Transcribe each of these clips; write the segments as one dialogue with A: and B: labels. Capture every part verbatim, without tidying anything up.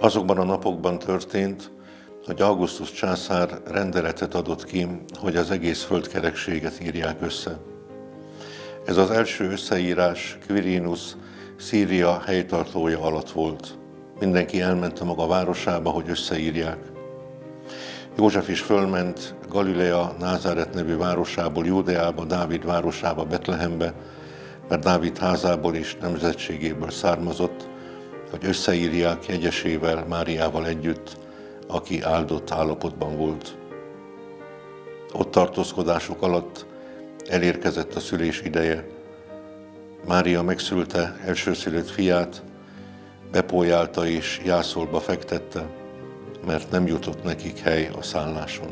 A: Azokban a napokban történt, hogy Augustus császár rendeletet adott ki, hogy az egész földkerekséget írják össze. Ez az első összeírás Quirinus Szíria helytartója alatt volt. Mindenki elment a maga városába, hogy összeírják. József is fölment Galilea Názáret nevű városából Júdeába, Dávid városába, Betlehembe, mert Dávid házából és nemzetségéből származott, hogy összeírják jegyesével, Máriával együtt, aki áldott állapotban volt. Ott tartózkodásuk alatt elérkezett a szülés ideje. Mária megszülte elsőszülött fiát, bepójálta és jászolba fektette, mert nem jutott nekik hely a szálláson.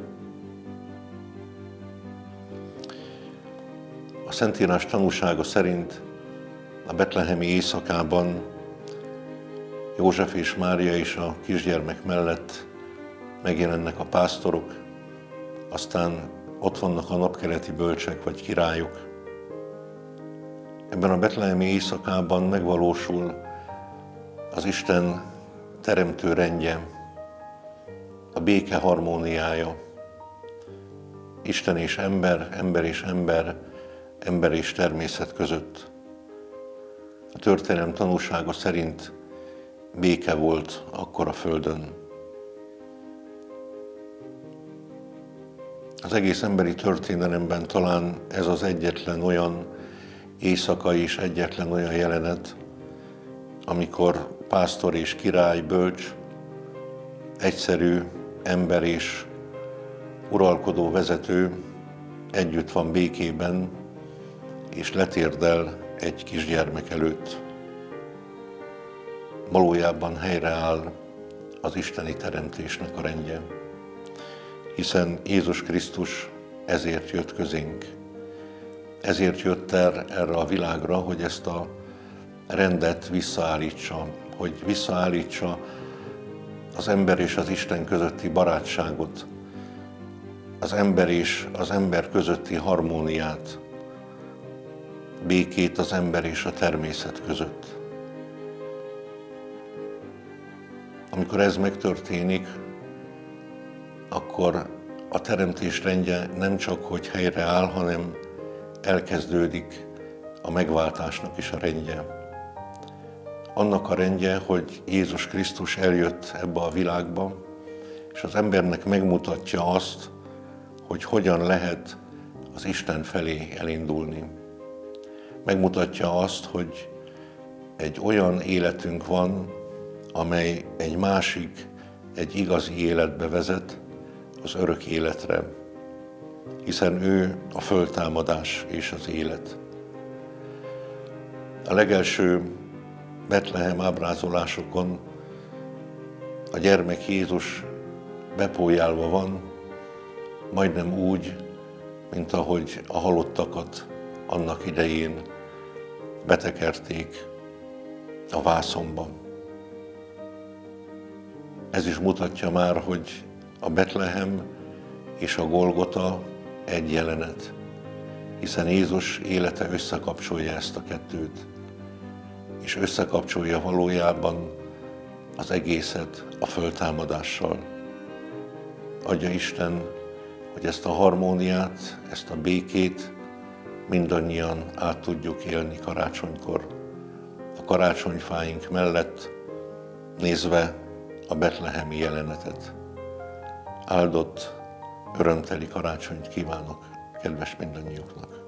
A: A Szentírás tanúsága szerint a betlehemi éjszakában József és Mária és a kisgyermek mellett megjelennek a pásztorok, aztán ott vannak a napkeleti bölcsek vagy királyok. Ebben a betlehemi éjszakában megvalósul az Isten teremtő rendje, a béke harmóniája, Isten és ember, ember és ember, ember és természet között. A történelem tanúsága szerint béke volt akkor a földön. Az egész emberi történelemben talán ez az egyetlen olyan éjszaka és egyetlen olyan jelenet, amikor pásztor és király, bölcs, egyszerű ember és uralkodó vezető együtt van békében, és letérdel egy kisgyermek előtt. Valójában helyreáll az isteni teremtésnek a rendje, hiszen Jézus Krisztus ezért jött közénk. Ezért jött el erre a világra, hogy ezt a rendet visszaállítsa, hogy visszaállítsa az ember és az Isten közötti barátságot, az ember és az ember közötti harmóniát, békét az ember és a természet között. Amikor ez megtörténik, akkor a teremtés rendje nem csak hogy helyreáll, hanem elkezdődik a megváltásnak is a rendje. Annak a rendje, hogy Jézus Krisztus eljött ebbe a világba, és az embernek megmutatja azt, hogy hogyan lehet az Isten felé elindulni. Megmutatja azt, hogy egy olyan életünk van, amely egy másik, egy igazi életbe vezet, az örök életre, hiszen ő a föltámadás és az élet. A legelső Betlehem ábrázolásokon a gyermek Jézus bepójálva van, majdnem úgy, mint ahogy a halottakat annak idején betekerték a vászonba. Ez is mutatja már, hogy a Betlehem és a Golgota egy jelenet, hiszen Jézus élete összekapcsolja ezt a kettőt, és összekapcsolja valójában az egészet a föltámadással. Adja Isten, hogy ezt a harmóniát, ezt a békét mindannyian át tudjuk élni karácsonykor, a karácsonyfáink mellett, nézve a betlehemi jelenetet. Áldott, örömteli karácsonyt kívánok kedves mindannyiuknak!